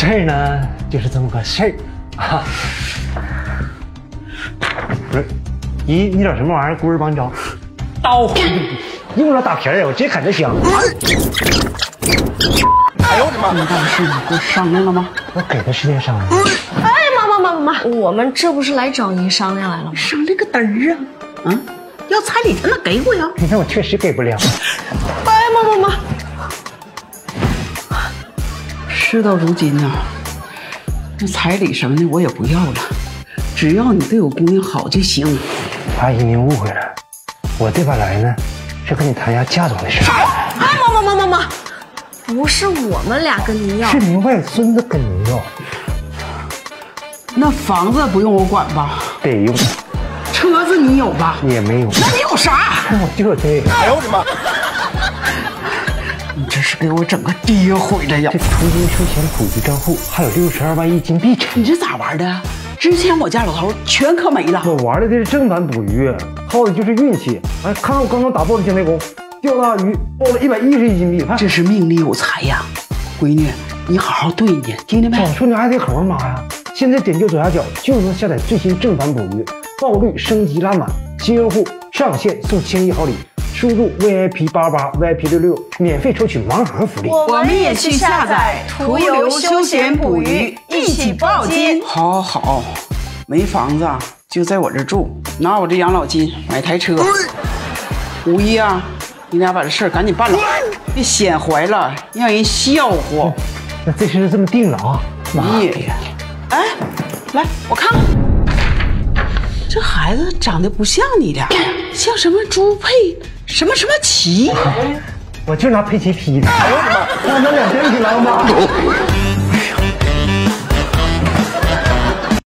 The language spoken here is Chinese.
事儿呢，就是这么个事儿啊。不是，你找什么玩意儿？棍儿帮你找刀，用不着打皮儿，我直接砍这香。 哎呦我的妈！你大事你不商量了吗？ 我给他时间商量。 哎，妈，我们这不是来找您商量来了吗？ 商量个嘚儿啊！嗯，要彩礼才能给我呀。 那我确实给不了。 哎，妈。 事到如今呢，那彩礼什么的我也不要了，只要你对我姑娘好就行。 阿姨，您误会了，我这把来呢，是跟你谈下嫁妆的事。 哎，妈，不是我们俩跟您要， 是您外孙子跟您要。 那房子不用我管吧？ 得用。 车子你有吧？ 也没有。 那你有啥？ 我就这个。 哎呦我的妈！你这是给我整个爹毁了呀！ 这途经休闲普及账户还有62万1金币。 你这咋玩的？之前我家老头全磕没了。 我玩的是正版捕鱼，靠的就是运气。哎，看看我刚刚打爆的姜太公，钓大鱼爆了111金币。 这是命里有财呀，闺女，你好好对你，听见没？ 早说你爱这口，妈呀！现在点击左下角就能下载最新正版捕鱼，爆率升级拉满，新用户上线送1000亿好礼。输入 VIP88 VIP66，免费抽取盲盒福利。 我们也去下载途游休闲捕鱼，一起报金。 好，没房子就在我这住，拿我这养老金买台车。五一啊，你俩把这事儿赶紧办了，别显怀了，让人笑话。 那这事这么定了啊？ 爷呀！哎，来我看看，这孩子长得不像你俩，像什么朱佩什么齐。 我就拿佩奇踢的。哎呦我的妈！让咱俩在一起来吗？